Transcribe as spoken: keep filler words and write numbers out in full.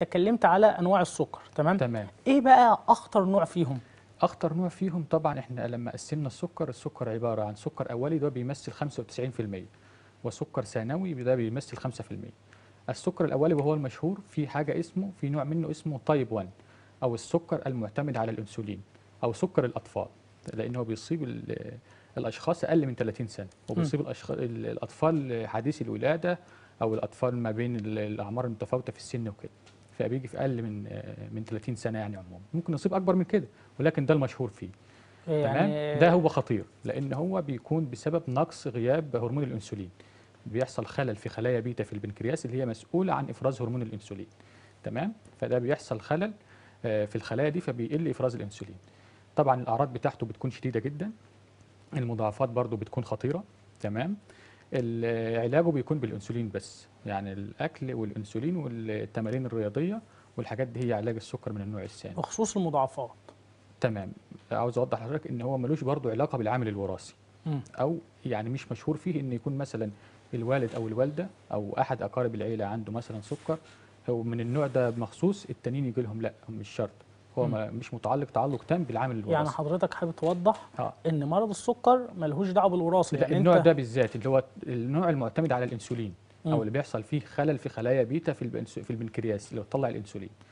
اتكلمت على انواع السكر، تمام؟ تمام. ايه بقى اخطر نوع فيهم؟ اخطر نوع فيهم طبعا احنا لما قسمنا السكر، السكر عباره عن سكر اولي ده بيمثل خمسة وتسعين في المية، وسكر ثانوي ده بيمثل خمسة في المية. السكر الاولي وهو المشهور في حاجه اسمه، في نوع منه اسمه تايب واحد، او السكر المعتمد على الانسولين، او سكر الاطفال، لانه بيصيب ال- الاشخاص اقل من ثلاثين سنه، وبيصيب الأشخاص الاطفال حديثي الولاده، او الاطفال ما بين ال- الاعمار المتفاوته في السن وكده، فبيجي في اقل من من ثلاثين سنه يعني عموما، ممكن يصيب اكبر من كده، ولكن ده المشهور فيه. تمام. يعني ده هو خطير لان هو بيكون بسبب نقص غياب هرمون الانسولين، بيحصل خلل في خلايا بيتا في البنكرياس اللي هي مسؤوله عن افراز هرمون الانسولين. تمام. فده بيحصل خلل آه، في الخلايا دي، فبيقل افراز الانسولين. طبعا الاعراض بتاعته بتكون شديده جدا، المضاعفات برضو بتكون خطيره. تمام. ال- علاجه بيكون بالانسولين بس، يعني الاكل والانسولين والتمارين الرياضيه والحاجات دي هي علاج السكر من النوع الثاني. بخصوص المضاعفات. تمام. عاوز اوضح لحضرتك ان هو ملوش برضو علاقه بالعامل الوراثي، مم. او يعني مش مشهور فيه ان يكون مثلا الوالد او الوالده او احد اقارب العيله عنده مثلا سكر، هو من النوع ده مخصوص التانيين يجي لهم، لا مش شرط، هو مم. ما مش متعلق تعلق تام بالعامل يعني الوراثي. حضرتك حابب توضح اه ان مرض السكر ملهوش دعوه بالوراثه، لا، يعني النوع انت. ده بالذات اللي هو النوع المعتمد على الانسولين، مم. او اللي بيحصل فيه خلل في خلايا بيتا في البنس- في البنكرياس اللي بتطلع الانسولين،